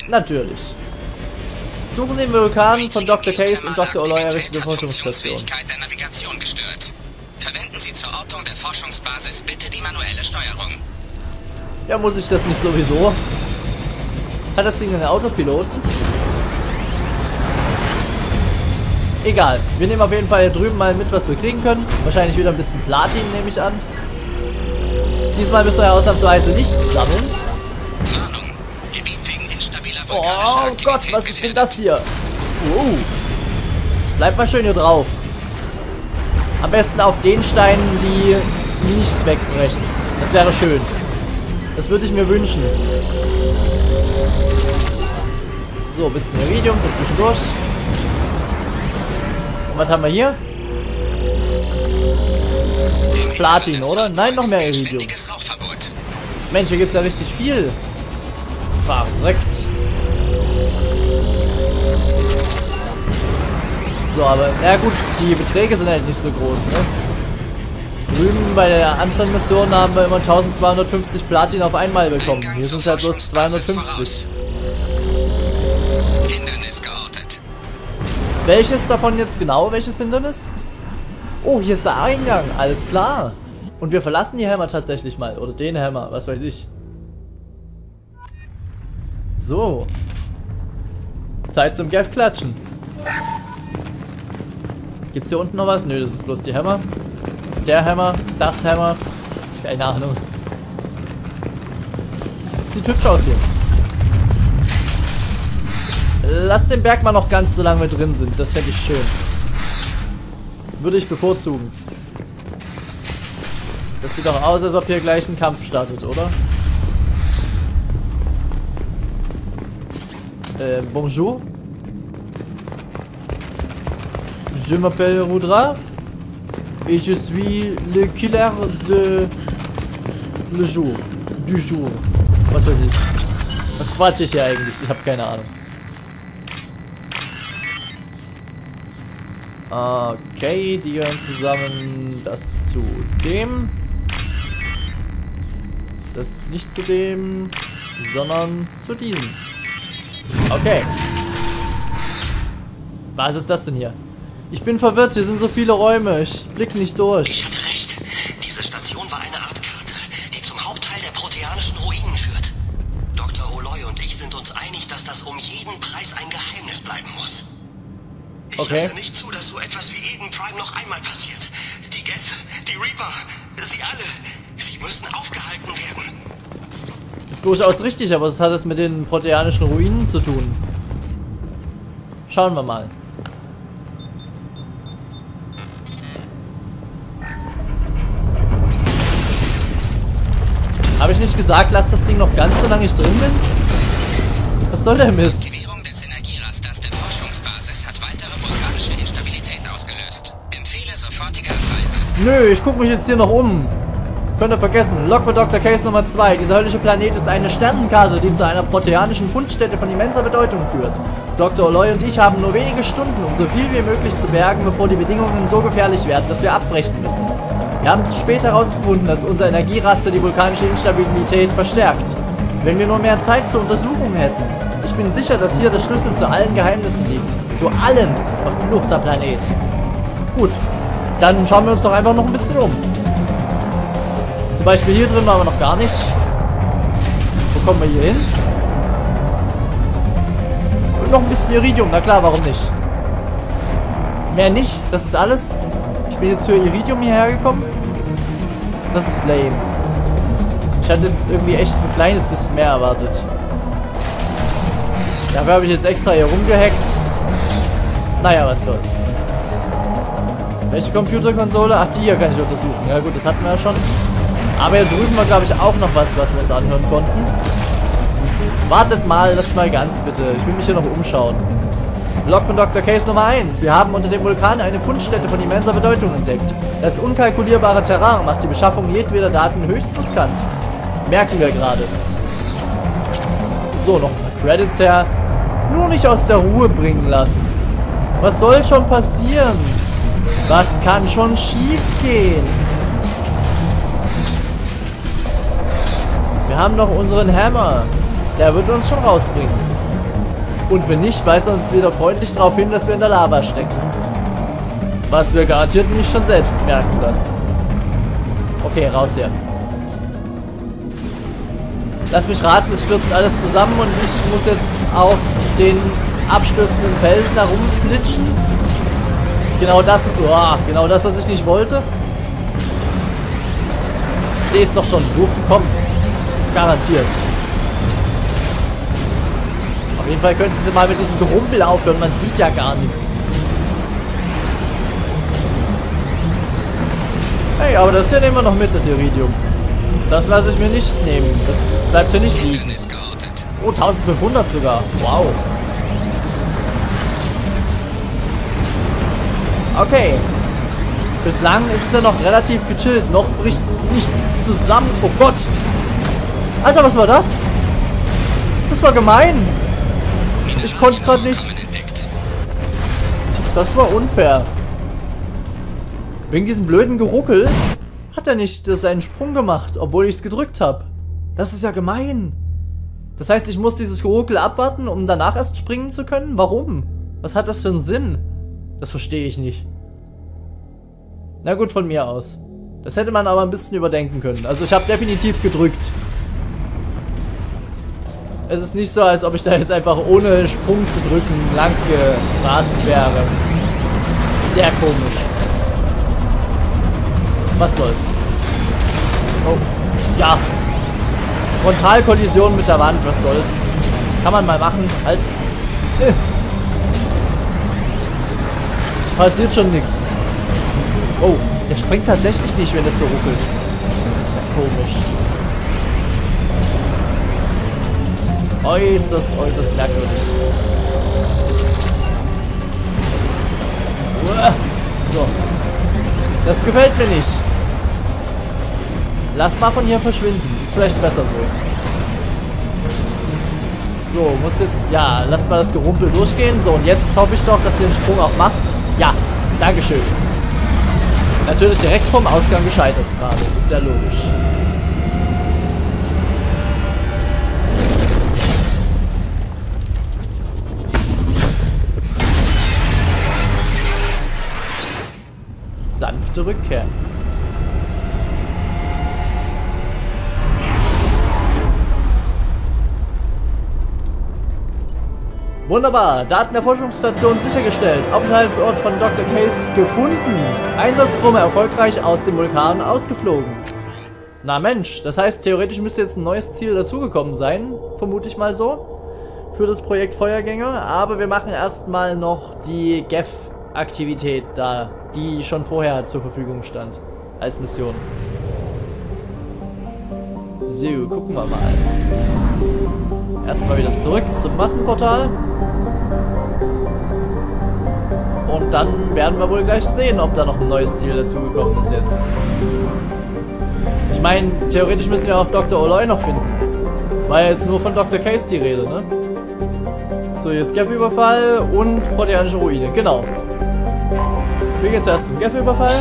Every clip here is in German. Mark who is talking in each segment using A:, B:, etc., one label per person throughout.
A: Natürlich. Suchen Sie den Vulkan von Dr. Case und Dr. Aloy errichtete Forschungsstation.
B: Der Navigation gestört. Verwenden Sie zur Ortung der Forschungsbasis bitte die manuelle Steuerung.
A: Ja, muss ich das nicht sowieso? Hat das Ding einen Autopiloten? Egal. Wir nehmen auf jeden Fall hier drüben mal mit, was wir kriegen können. Wahrscheinlich wieder ein bisschen Platin, nehme ich an. Diesmal müssen wir ja ausnahmsweise nichts sammeln.
B: Warnung. Gebiet wegen instabiler
A: Oh
B: vulkanischer Aktivität
A: Gott, was ist denn das
B: gefährdet.
A: hier? Bleibt mal schön hier drauf. Am besten auf den Steinen, die nicht wegbrechen. Das wäre schön. Das würde ich mir wünschen. So, ein bisschen Iridium für zwischendurch. Und was haben wir hier? Platin, oder? Nein, noch mehr Iridium. Mensch, hier gibt es ja richtig viel. Verrückt. So, aber, na gut, die Beträge sind halt nicht so groß, ne? Drüben bei der anderen Mission haben wir immer 1250 Platin auf einmal bekommen. Hier sind es halt bloß 250.
B: Hindernis geortet.
A: Welches davon jetzt genau? Welches Hindernis? Oh, hier ist der Eingang. Alles klar. Und wir verlassen die Hammer tatsächlich mal. Oder den Hammer, was weiß ich. So. Zeit zum Gav-Klatschen. Gibt's hier unten noch was? Nö, das ist bloß die Hammer. Der Hammer, das Hammer. Keine Ahnung. Sieht hübsch aus hier. Lass den Berg mal noch ganz so lange drin sind. Das fände ich schön. Würde ich bevorzugen. Das sieht doch aus, als ob hier gleich ein Kampf startet, oder? Bonjour. Je m'appelle Rudra. Et je suis le killer de le jour. Du jour. Was weiß ich. Was quatsche ich hier eigentlich? Ich habe keine Ahnung. Okay, die gehören zusammen. Das zu dem. Das nicht zu dem, sondern zu diesem. Okay. Was ist das denn hier? Ich bin verwirrt, hier sind so viele Räume. Ich blick nicht durch.
C: Ich hatte recht. Diese Station war eine Art Karte, die zum Hauptteil der proteanischen Ruinen führt. Dr. Aloy und ich sind uns einig, dass das um jeden Preis ein Geheimnis bleiben muss. Ich lasse nicht zu, dass so etwas wie Eden Prime noch einmal passiert. Die Geth, die Reaper, sie alle, sie müssen aufgehalten werden.
A: Durchaus richtig, aber was hat es mit den proteanischen Ruinen zu tun? Schauen wir mal. Habe ich nicht gesagt, lass das Ding noch ganz so lange ich drin bin? Was soll der Mist?
B: Die Aktivierung des Energierasters der Forschungsbasis hat weitere vulkanische Instabilität ausgelöst. Empfehle sofortige Abreise.
A: Nö, ich gucke mich jetzt hier noch um. Könnt ihr vergessen. Log für Dr. Case Nummer 2. Dieser höllische Planet ist eine Sternenkarte, die zu einer proteanischen Fundstätte von immenser Bedeutung führt. Dr. Aloy und ich haben nur wenige Stunden, um so viel wie möglich zu bergen, bevor die Bedingungen so gefährlich werden, dass wir abbrechen müssen. Wir haben zu spät herausgefunden, dass unser Energieraster die vulkanische Instabilität verstärkt. Wenn wir nur mehr Zeit zur Untersuchung hätten. Ich bin sicher, dass hier der Schlüssel zu allen Geheimnissen liegt. Zu allen, verfluchter Planet. Gut, dann schauen wir uns doch einfach noch ein bisschen um. Zum Beispiel hier drin waren wir noch gar nicht. Wo kommen wir hier hin? Und noch ein bisschen Iridium, na klar, warum nicht? Mehr nicht, das ist alles. Ich bin jetzt für Iridium hierher gekommen. Das ist lame. Ich hatte jetzt irgendwie echt ein kleines bisschen mehr erwartet. Dafür habe ich jetzt extra hier rumgehackt. Naja, was soll's. Welche Computerkonsole? Ach, die hier kann ich untersuchen. Ja gut, das hatten wir ja schon. Aber hier drüben war, glaube ich, auch noch was wir uns anhören konnten. Wartet mal, lasst mal ganz bitte. Ich will mich hier noch umschauen. Log von Dr. Case Nummer 1. Wir haben unter dem Vulkan eine Fundstätte von immenser Bedeutung entdeckt. Das unkalkulierbare Terrain macht die Beschaffung jedweder Daten höchst riskant. Merken wir gerade. So, noch ein paar Credits her. Nur nicht aus der Ruhe bringen lassen. Was soll schon passieren? Was kann schon schief gehen? Wir haben noch unseren Hammer. Der wird uns schon rausbringen. Und wenn nicht, weist er uns wieder freundlich darauf hin, dass wir in der Lava stecken. Was wir garantiert nicht schon selbst merken dann. Okay, raus hier. Lass mich raten, es stürzt alles zusammen und ich muss jetzt auf den abstürzenden Felsen herumflitschen. Genau das, genau das, was ich nicht wollte. Ich sehe es doch schon. Komm. Garantiert. Auf jeden Fall könnten sie mal mit diesem Gerumpel aufhören. Man sieht ja gar nichts. Hey, aber das hier nehmen wir noch mit, das Iridium. Das lasse ich mir nicht nehmen. Das bleibt hier nicht liegen. Oh, 1500 sogar. Wow. Okay. Bislang ist es ja noch relativ gechillt. Noch bricht nichts zusammen. Oh Gott. Alter, was war das? Das war gemein. Ich konnte gerade nicht. Das war unfair. Wegen diesem blöden Geruckel hat er nicht seinen Sprung gemacht, obwohl ich es gedrückt habe. Das ist ja gemein. Das heißt, ich muss dieses Geruckel abwarten, um danach erst springen zu können? Warum? Was hat das für einen Sinn? Das verstehe ich nicht. Na gut, von mir aus. Das hätte man aber ein bisschen überdenken können. Also ich habe definitiv gedrückt. Es ist nicht so, als ob ich da jetzt einfach ohne Sprung zu drücken lang gerast wäre. Sehr komisch. Was soll's? Oh, ja. Frontalkollision mit der Wand, was soll's? Kann man mal machen, halt. Passiert schon nichts. Oh, der springt tatsächlich nicht, wenn es so ruckelt. Das ist ja komisch. Äußerst, äußerst merkwürdig. So. Das gefällt mir nicht. Lass mal von hier verschwinden. Ist vielleicht besser so. So, muss jetzt... Ja, lass mal das Gerumpel durchgehen. So, und jetzt hoffe ich doch, dass du den Sprung auch machst. Ja, dankeschön. Natürlich direkt vom Ausgang gescheitert gerade. Ist ja logisch. Sanfte Rückkehr. Wunderbar. Daten der Forschungsstation sichergestellt. Aufenthaltsort von Dr. Case gefunden. Einsatzgruppe erfolgreich aus dem Vulkan ausgeflogen. Na Mensch, das heißt, theoretisch müsste jetzt ein neues Ziel dazugekommen sein. Vermute ich mal so. Für das Projekt Feuergänger. Aber wir machen erstmal noch die GEF-Aktivität da, die schon vorher zur Verfügung stand. Als Mission. So, gucken wir mal. Erstmal wieder zurück zum Massenportal. Und dann werden wir wohl gleich sehen, ob da noch ein neues Ziel dazugekommen ist jetzt. Ich meine, theoretisch müssen wir auch Dr. Oloy noch finden. War ja jetzt nur von Dr. Case die Rede, ne? So, hier ist GEF-Überfall und proteanische Ruine, genau. Wir gehen zuerst zum GEF-Überfall.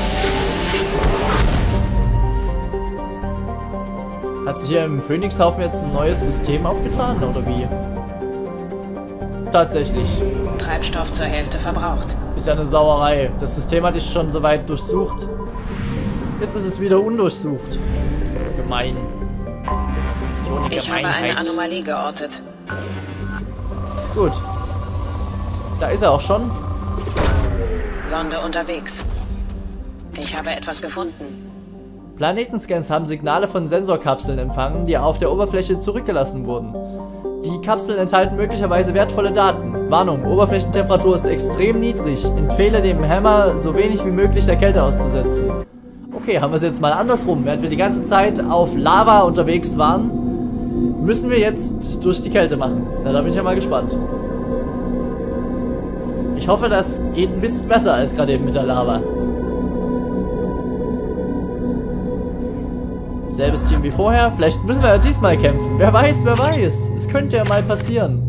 A: Hat sich hier im Phoenixhaufen jetzt ein neues System aufgetan, oder wie? Tatsächlich.
D: Treibstoff zur Hälfte verbraucht.
A: Ist ja eine Sauerei. Das System hatte ich schon soweit durchsucht. Jetzt ist es wieder undurchsucht. Gemein. So eine
D: Ich habe eine Anomalie geortet.
A: Gut. Da ist er auch schon.
D: Sonde unterwegs. Ich habe etwas gefunden.
A: Planetenscans haben Signale von Sensorkapseln empfangen, die auf der Oberfläche zurückgelassen wurden. Die Kapseln enthalten möglicherweise wertvolle Daten. Warnung, Oberflächentemperatur ist extrem niedrig. Empfehle dem Hammer, so wenig wie möglich der Kälte auszusetzen. Okay, haben wir es jetzt mal andersrum. Während wir die ganze Zeit auf Lava unterwegs waren, müssen wir jetzt durch die Kälte machen. Na, da bin ich ja mal gespannt. Ich hoffe, das geht ein bisschen besser als gerade eben mit der Lava. Selbes Team wie vorher. Vielleicht müssen wir ja diesmal kämpfen. Wer weiß, wer weiß. Es könnte ja mal passieren.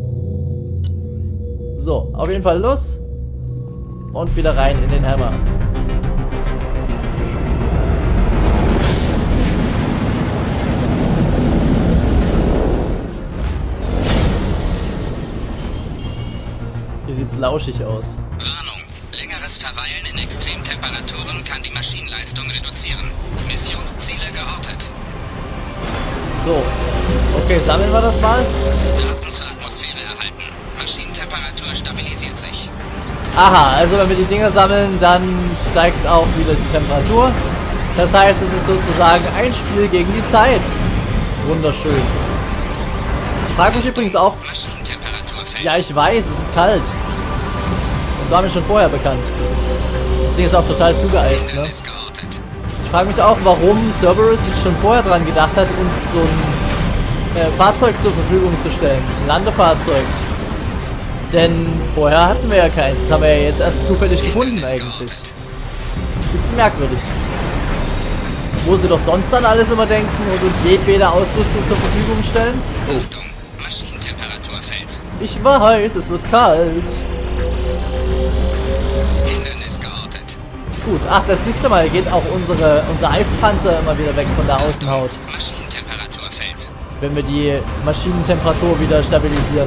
A: So, auf jeden Fall los. Und wieder rein in den Hammer. Hier sieht's lauschig aus.
B: Warnung. Längeres Verweilen in Extremtemperaturen kann die Maschinenleistung reduzieren. Missionsziele geortet.
A: So. Okay, sammeln wir das mal.
B: Daten zur Atmosphäre erhalten. Maschinentemperatur stabilisiert sich.
A: Aha, also wenn wir die Dinger sammeln, dann steigt auch wieder die Temperatur. Das heißt, es ist sozusagen ein Spiel gegen die Zeit. Wunderschön. Ich frage mich übrigens auch...
B: Maschinentemperatur fällt.
A: Ja, ich weiß, es ist kalt. Das war mir schon vorher bekannt. Das Ding ist auch total zugeeist, ne?
B: Hindernis geortet.
A: Ich frage mich auch, warum Cerberus sich schon vorher dran gedacht hat, uns so ein Fahrzeug zur Verfügung zu stellen. Ein Landefahrzeug. Denn vorher hatten wir ja keins. Das haben wir ja jetzt erst zufällig gefunden
B: Hindernis
A: eigentlich.
B: geortet.
A: Bisschen merkwürdig. Wo sie doch sonst dann alles immer denken und uns jedwede Ausrüstung zur Verfügung stellen.
B: Achtung. Maschinentemperatur fällt.
A: Ich weiß, es wird kalt.
B: Hindernis geortet.
A: Gut, ach, das siehst du mal, geht auch unser Eispanzer immer wieder weg von der Außenhaut.
B: Maschinentemperatur fällt.
A: Wenn wir die Maschinentemperatur wieder stabilisieren.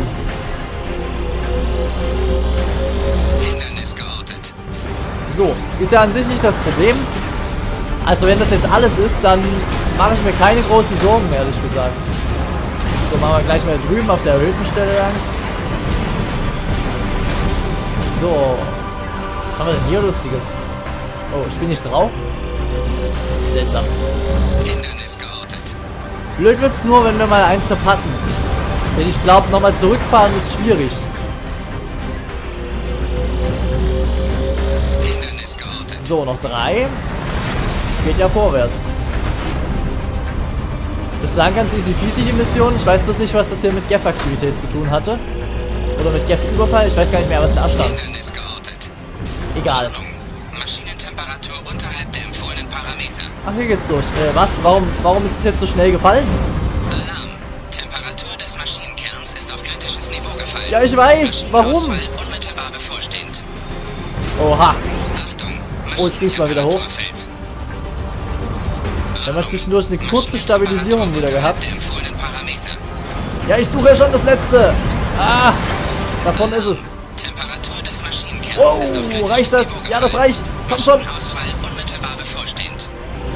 B: Hindernis geortet.
A: So, ist ja an sich nicht das Problem. Also wenn das jetzt alles ist, dann mache ich mir keine großen Sorgen, ehrlich gesagt. So, machen wir gleich mal drüben auf der erhöhten Stelle lang. So. Was haben wir denn hier Lustiges? Oh, ich bin nicht drauf. Seltsam.
B: Hindernis geortet.
A: Blöd wird's nur, wenn wir mal eins verpassen. Denn ich glaube, nochmal zurückfahren ist schwierig.
B: Hindernis geortet.
A: So, noch 3. Geht ja vorwärts. Bislang ganz easy peasy die Mission. Ich weiß bloß nicht, was das hier mit Gef-Aktivität zu tun hatte. Oder mit Gef-Überfall. Ich weiß gar nicht mehr, was da stand.
B: Hindernis geortet.
A: Egal.
B: Warnung. Maschinentemperatur unterhalb der empfohlenen Parameter.
A: Ach, hier geht's durch. Was? Warum ist es jetzt so schnell gefallen?
B: Alarm. Temperatur des Maschinenkerns ist auf kritisches Niveau gefallen.
A: Ja, ich weiß. Warum?
B: Maschinenausfall unmittelbar bevorstehend.
A: Oha.
B: Achtung.
A: Oh, jetzt ging's mal wieder hoch.
B: Maschinentemperatur fällt.
A: Wir haben zwischendurch eine kurze Stabilisierung wieder gehabt.
B: Der empfohlenen Parameter.
A: Ja, ich suche ja schon das letzte. Ah, davon ist es.
B: Temperatur des Maschinenkerns
A: Wow,
B: ist auf kritisches
A: reicht das?
B: Niveau
A: Ja, das
B: gefallen.
A: reicht. Komm schon.
B: Maschinenaußfall unmittelbar bevorstehend.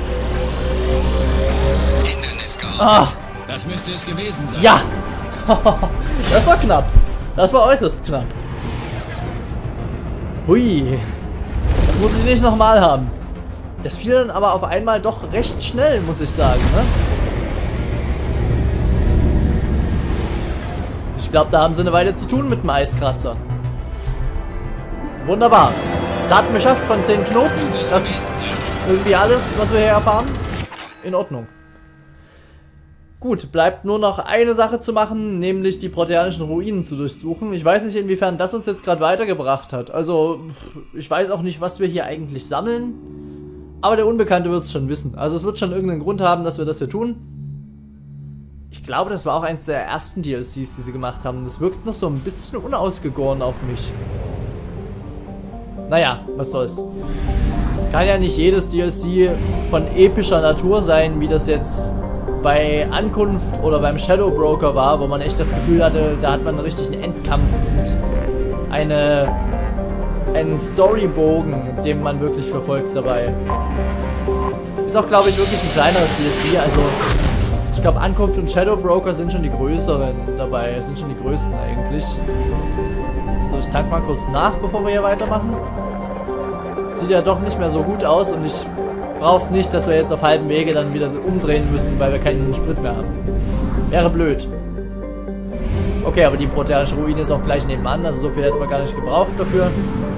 B: Hindernis geortet.
A: Ah,
E: Das müsste es gewesen sein.
A: ja. Das war knapp. Das war äußerst knapp. Hui. Das muss ich nicht nochmal haben. Das fiel dann aber auf einmal doch recht schnell, muss ich sagen, ne? Ich glaube, da haben sie eine Weile zu tun mit dem Eiskratzer. Wunderbar. Daten beschafft von 10 Knoten. Das ist irgendwie alles, was wir hier erfahren. In Ordnung. Gut, bleibt nur noch eine Sache zu machen, nämlich die proteanischen Ruinen zu durchsuchen. Ich weiß nicht, inwiefern das uns jetzt gerade weitergebracht hat. Also, ich weiß auch nicht, was wir hier eigentlich sammeln. Aber der Unbekannte wird es schon wissen. Also es wird schon irgendeinen Grund haben, dass wir das hier tun. Ich glaube, das war auch eins der ersten DLCs, die sie gemacht haben. Das wirkt noch so ein bisschen unausgegoren auf mich. Naja, was soll's. Kann ja nicht jedes DLC von epischer Natur sein, wie das jetzt bei Ankunft oder beim Shadow Broker war, wo man echt das Gefühl hatte, da hat man einen richtigen Endkampf und einen Storybogen, den man wirklich verfolgt dabei. Ist auch, glaube ich, wirklich ein kleineres DLC, also ich glaube, Ankunft und Shadow Broker sind schon die größeren dabei, sind schon die größten eigentlich. So, ich tank mal kurz nach, bevor wir hier weitermachen. Sieht ja doch nicht mehr so gut aus und ich brauch's nicht, dass wir jetzt auf halbem Wege dann wieder umdrehen müssen, weil wir keinen Sprit mehr haben. Wäre blöd. Okay, aber die proteanische Ruine ist auch gleich nebenan, also so viel hätten wir gar nicht gebraucht dafür.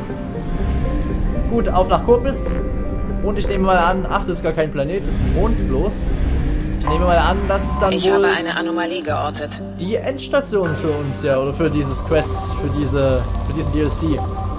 A: Gut, auf nach Kopis. Und ich nehme mal an, ach, das ist gar kein Planet, das ist ein Mond bloß. Ich nehme mal an, das ist dann
D: Ich
A: wohl
D: habe eine Anomalie geortet.
A: die Endstation für uns, ja, oder für dieses Quest, für diesen DLC.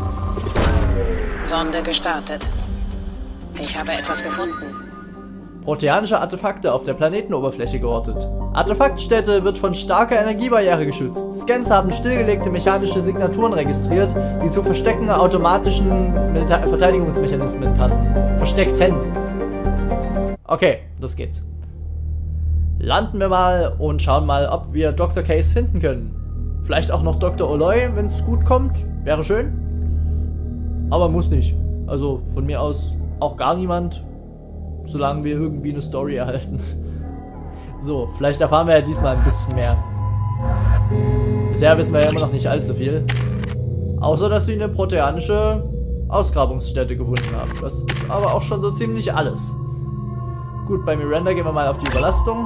D: Sonde gestartet. Ich habe etwas gefunden.
A: Proteanische Artefakte auf der Planetenoberfläche geortet. Artefaktstätte wird von starker Energiebarriere geschützt. Scans haben stillgelegte mechanische Signaturen registriert, die zu versteckten automatischen Verteidigungsmechanismen passen. Versteckten. Okay, los geht's. Landen wir mal und schauen mal, ob wir Dr. Case finden können. Vielleicht auch noch Dr. Oloy, wenn es gut kommt. Wäre schön. Aber muss nicht. Also von mir aus auch gar niemand. Solange wir irgendwie eine Story erhalten. So, vielleicht erfahren wir ja diesmal ein bisschen mehr. Bisher wissen wir ja immer noch nicht allzu viel. Außer, dass sie eine proteanische Ausgrabungsstätte gefunden haben. Das ist aber auch schon so ziemlich alles. Gut, bei Miranda gehen wir mal auf die Überlastung.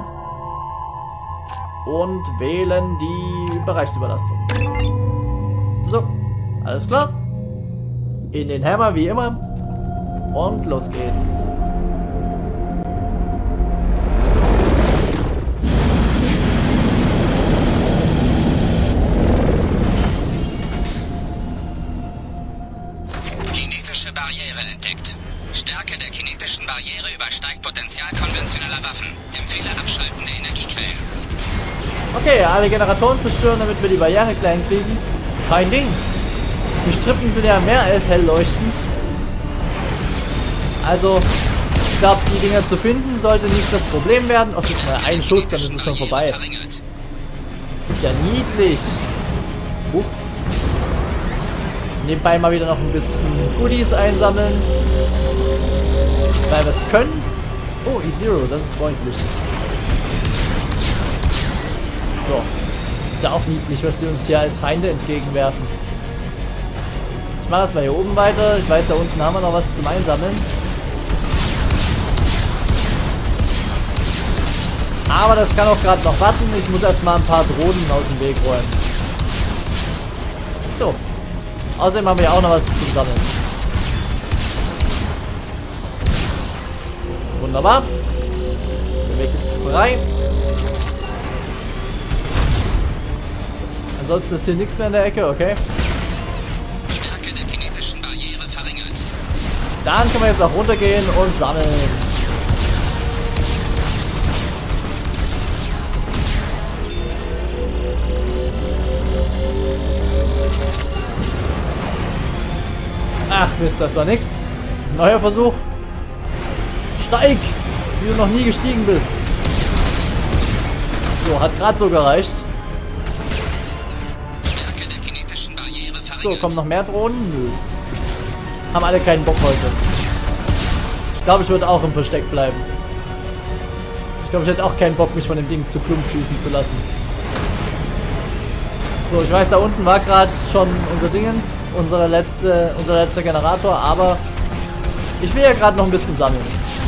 A: Und wählen die Bereichsüberlastung. So, alles klar. In den Hammer wie immer. Und los geht's.
B: Kinetische Barriere entdeckt. Stärke der kinetischen Barriere übersteigt Potenzial konventioneller Waffen. Empfehle Abschalten der Energiequellen.
A: Okay, alle Generatoren zerstören, damit wir die Barriere klein kriegen. Kein Ding. Die Strippen sind ja mehr als hell leuchtend. Also, ich glaube, die Dinger zu finden sollte nicht das Problem werden. Oh, jetzt mal ein Schuss, dann ist es schon vorbei. Ist ja niedlich. Huch. Nebenbei mal wieder noch ein bisschen Goodies einsammeln. Weil wir es können. Oh, E-Zero, das ist freundlich. So. Ist ja auch niedlich, was sie uns hier als Feinde entgegenwerfen. Ich mache erstmal hier oben weiter. Ich weiß, da unten haben wir noch was zum Einsammeln. Aber das kann auch gerade noch warten. Ich muss erstmal ein paar Drohnen aus dem Weg räumen. So. Außerdem haben wir ja auch noch was zum Sammeln. Wunderbar. Der Weg ist frei. Ansonsten ist hier nichts mehr in der Ecke, okay.
B: Stärke der kinetischen Barriere verringert.
A: Dann können wir jetzt auch runtergehen und sammeln. Ach Mist, das war nix. Neuer Versuch. Steig, wie du noch nie gestiegen bist. So, hat gerade so gereicht.
B: Stärke der kinetischen Barriere verringert.
A: So, kommen noch mehr Drohnen? Nö. Haben alle keinen Bock heute. Ich glaube, ich würde auch im Versteck bleiben. Ich glaube, ich hätte auch keinen Bock, mich von dem Ding zu plump schießen zu lassen. So, ich weiß, da unten war gerade schon unser Dingens, unser letzter Generator, aber ich will ja gerade noch ein bisschen sammeln.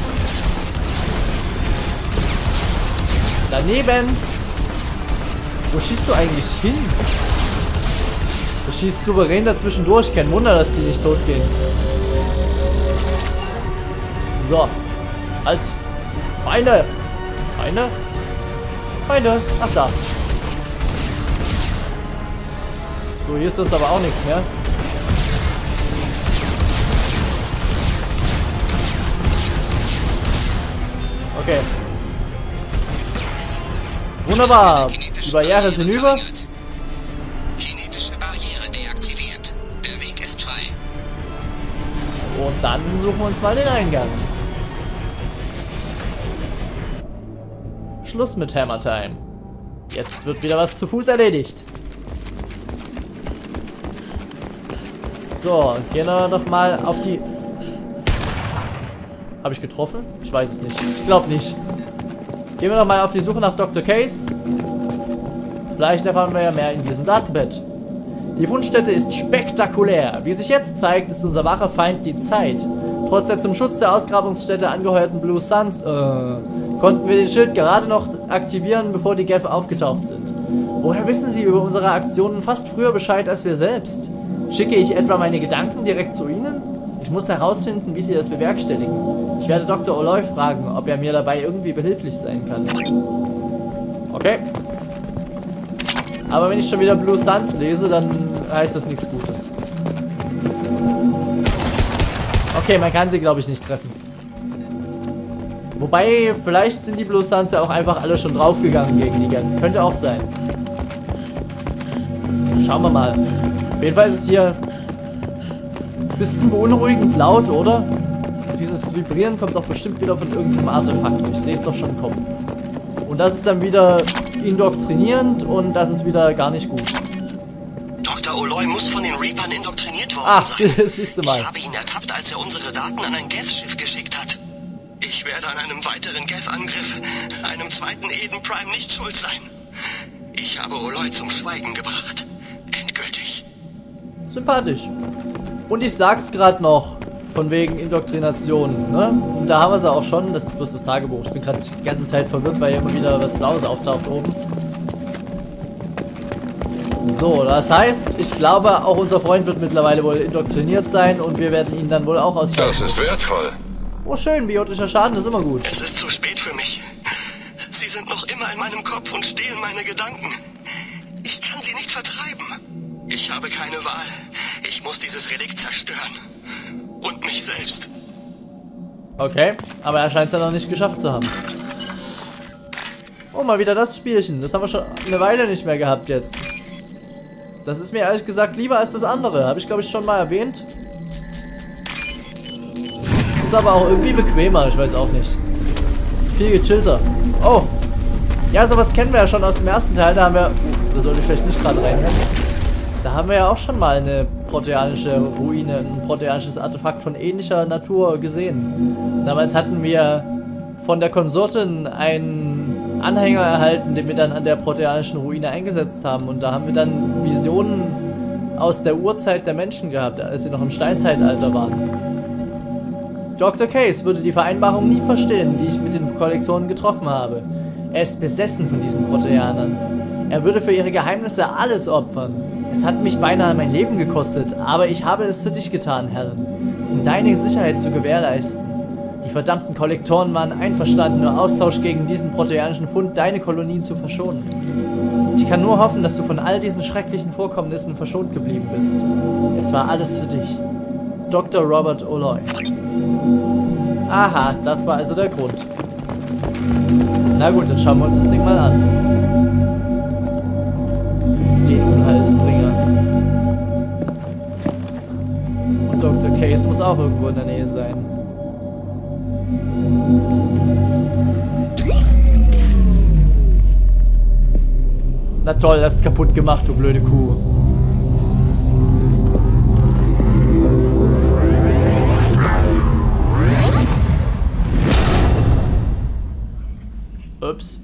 A: Daneben. Wo schießt du eigentlich hin? Du schießt souverän dazwischen durch. Kein Wunder, dass die nicht tot gehen. So. Halt. Feinde. Feinde? Feinde. Ach da. So, hier ist das aber auch nichts mehr. Okay. Wunderbar. Die Barriere ist hinüber.
B: Kinetische Barriere deaktiviert. Der Weg ist frei.
A: Und dann suchen wir uns mal den Eingang. Schluss mit Hammer Time. Jetzt wird wieder was zu Fuß erledigt. So, gehen wir doch mal auf die... Habe ich getroffen? Ich weiß es nicht. Ich glaube nicht. Gehen wir doch mal auf die Suche nach Dr. Case. Vielleicht erfahren wir ja mehr in diesem Datenbett. Die Fundstätte ist spektakulär. Wie sich jetzt zeigt, ist unser wahrer Feind die Zeit. Trotz der zum Schutz der Ausgrabungsstätte angeheuerten Blue Suns, konnten wir den Schild gerade noch aktivieren, bevor die Geth aufgetaucht sind. Woher wissen sie über unsere Aktionen fast früher Bescheid als wir selbst? Schicke ich etwa meine Gedanken direkt zu ihnen? Ich muss herausfinden, wie sie das bewerkstelligen. Ich werde Dr. Oloy fragen, ob er mir dabei irgendwie behilflich sein kann. Okay. Aber wenn ich schon wieder Blue Suns lese, dann heißt das nichts Gutes. Okay, man kann sie, glaube ich, nicht treffen. Wobei, vielleicht sind die Blue Suns ja auch einfach alle schon draufgegangen gegen die Geth. Könnte auch sein. Schauen wir mal. Auf jeden Fall ist es hier ein bisschen beunruhigend laut, oder? Dieses Vibrieren kommt doch bestimmt wieder von irgendeinem Artefakt. Ich sehe es doch schon kommen. Und das ist dann wieder indoktrinierend und das ist wieder gar nicht gut.
C: Reapern indoktriniert worden
A: Ach,
C: sein.
A: siehst du mal.
C: Ich habe ihn ertappt, als er unsere Daten an ein Geth-Schiff geschickt hat. Ich werde an einem weiteren Geth-Angriff, einem zweiten Eden Prime, nicht schuld sein. Ich habe Oloy zum Schweigen gebracht. Endgültig.
A: Sympathisch. Und ich sag's gerade noch, von wegen Indoktrination, ne? Und da haben wir sie auch schon, das ist bloß das Tagebuch. Ich bin gerade die ganze Zeit verwirrt, weil hier immer wieder was Blaues auftaucht oben. So, das heißt, ich glaube, auch unser Freund wird mittlerweile wohl indoktriniert sein und wir werden ihn dann wohl auch ausschalten.
F: Das ist wertvoll.
A: Oh schön, biotischer Schaden ist immer gut.
C: Es ist zu spät für mich. Sie sind noch immer in meinem Kopf und stehlen meine Gedanken. Ich kann sie nicht vertreiben. Ich habe keine Wahl. Ich muss dieses Relikt zerstören. Und mich selbst.
A: Okay, aber er scheint es ja noch nicht geschafft zu haben. Oh, mal wieder das Spielchen. Das haben wir schon eine Weile nicht mehr gehabt jetzt. Das ist mir ehrlich gesagt lieber als das andere. Habe ich glaube ich schon mal erwähnt. Ist aber auch irgendwie bequemer, ich weiß auch nicht. Viel gechillter. Oh. Ja, sowas kennen wir ja schon aus dem ersten Teil. Da haben wir... da sollte ich vielleicht nicht gerade reinrennen. Da haben wir ja auch schon mal eine proteanische Ruine, ein proteanisches Artefakt von ähnlicher Natur gesehen. Damals hatten wir von der Konsortin einen Anhänger erhalten, den wir dann an der proteanischen Ruine eingesetzt haben. Und da haben wir dann Visionen aus der Urzeit der Menschen gehabt, als sie noch im Steinzeitalter waren. Dr. Case würde die Vereinbarung nie verstehen, die ich mit den Kollektoren getroffen habe. Er ist besessen von diesen Proteanern. Er würde für ihre Geheimnisse alles opfern. Es hat mich beinahe mein Leben gekostet, aber ich habe es für dich getan, Helen, um deine Sicherheit zu gewährleisten. Die verdammten Kollektoren waren einverstanden, nur Austausch gegen diesen proteanischen Fund deine Kolonien zu verschonen. Ich kann nur hoffen, dass du von all diesen schrecklichen Vorkommnissen verschont geblieben bist. Es war alles für dich. Dr. Robert Oloy. Aha, das war also der Grund. Na gut, dann schauen wir uns das Ding mal an. Den Unheilsbringer. Und Dr. Case muss auch irgendwo in der Nähe sein. Na toll, das ist kaputt gemacht, du blöde Kuh. Ups.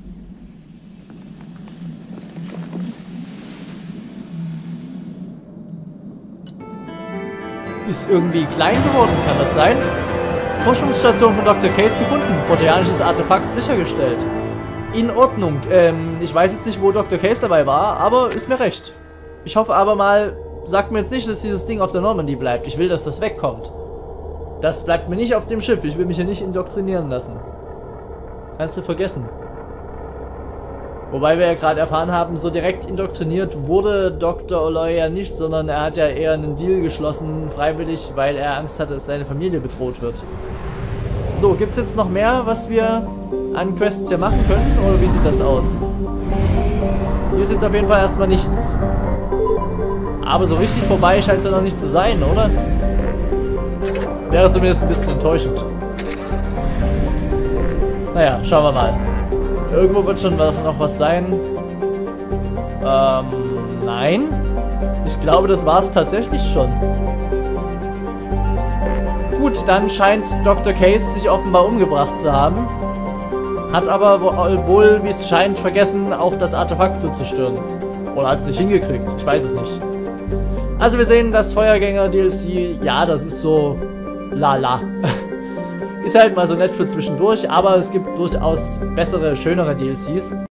A: Ist irgendwie klein geworden, kann das sein? Forschungsstation von Dr. Case gefunden. Proteanisches Artefakt sichergestellt. In Ordnung. Ich weiß jetzt nicht, wo Dr. Case dabei war, aber ist mir recht. Ich hoffe aber mal, sagt mir jetzt nicht, dass dieses Ding auf der Normandy bleibt. Ich will, dass das wegkommt. Das bleibt mir nicht auf dem Schiff. Ich will mich hier nicht indoktrinieren lassen. Kannst du vergessen. Wobei wir ja gerade erfahren haben, so direkt indoktriniert wurde Dr. Oloy ja nicht, sondern er hat ja eher einen Deal geschlossen, freiwillig, weil er Angst hatte, dass seine Familie bedroht wird. So, gibt es jetzt noch mehr, was wir an Quests hier machen können, oder wie sieht das aus? Hier ist jetzt auf jeden Fall erstmal nichts. Aber so richtig vorbei scheint es ja noch nicht zu sein, oder? Wäre zumindest ein bisschen enttäuschend. Naja, schauen wir mal. Irgendwo wird schon noch was sein. Nein. Ich glaube, das war es tatsächlich schon. Gut, dann scheint Dr. Case sich offenbar umgebracht zu haben. Hat aber wohl, wie es scheint, vergessen, auch das Artefakt zu zerstören. Oder hat es nicht hingekriegt. Ich weiß es nicht. Also wir sehen das Feuergänger-DLC. Ja, das ist so lala. Ist halt mal so nett für zwischendurch, aber es gibt durchaus bessere, schönere DLCs.